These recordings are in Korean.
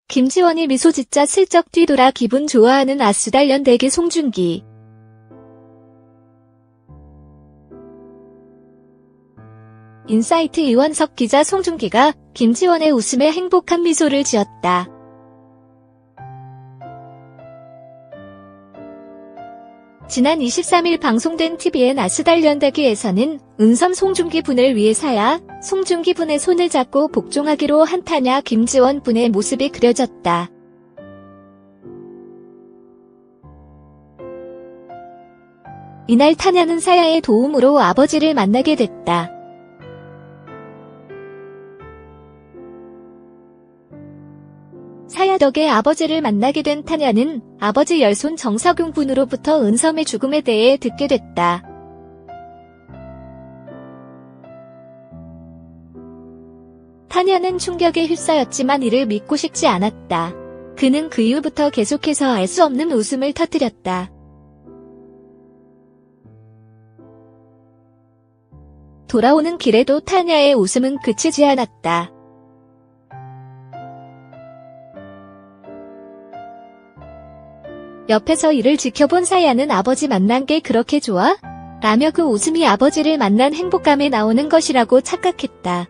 김지원이 미소 짓자 슬쩍 뒤돌아 기분 좋아하는 아수달련대기 송중기. 인사이트 이원석 기자. 송중기가 김지원의 웃음에 행복한 미소를 지었다. 지난 23일 방송된 TVN 아수달련대기에서는 은섬 송중기 분을 위해 사야 송중기 분의 손을 잡고 복종하기로 한 타냐 김지원 분의 모습이 그려졌다. 이날 타냐는 사야의 도움으로 아버지를 만나게 됐다. 사야 덕에 아버지를 만나게 된 타냐는 아버지 열손 정석용 분으로부터 은섬의 죽음에 대해 듣게 됐다. 타냐는 충격에 휩싸였지만 이를 믿고 싶지 않았다. 그는 그 이후부터 계속해서 알 수 없는 웃음을 터뜨렸다. 돌아오는 길에도 타냐의 웃음은 그치지 않았다. 옆에서 이를 지켜본 사야는 아버지 만난 게 그렇게 좋아? 라며 그 웃음이 아버지를 만난 행복감에 나오는 것이라고 착각했다.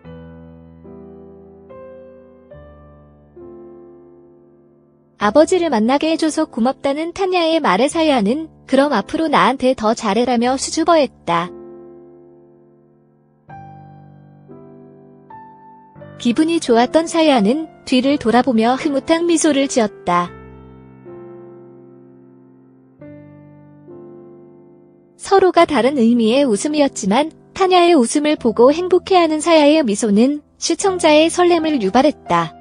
아버지를 만나게 해줘서 고맙다는 타냐의 말에 사야는 그럼 앞으로 나한테 더 잘해라며 수줍어했다. 기분이 좋았던 사야는 뒤를 돌아보며 흐뭇한 미소를 지었다. 서로가 다른 의미의 웃음이었지만 타냐의 웃음을 보고 행복해하는 사야의 미소는 시청자의 설렘을 유발했다.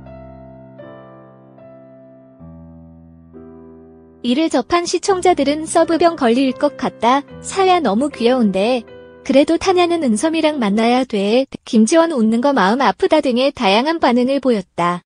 이를 접한 시청자들은 서브병 걸릴 것 같다. 사야 너무 귀여운데. 그래도 타냐는 은섬이랑 만나야 돼. 김지원 웃는 거 마음 아프다 등의 다양한 반응을 보였다.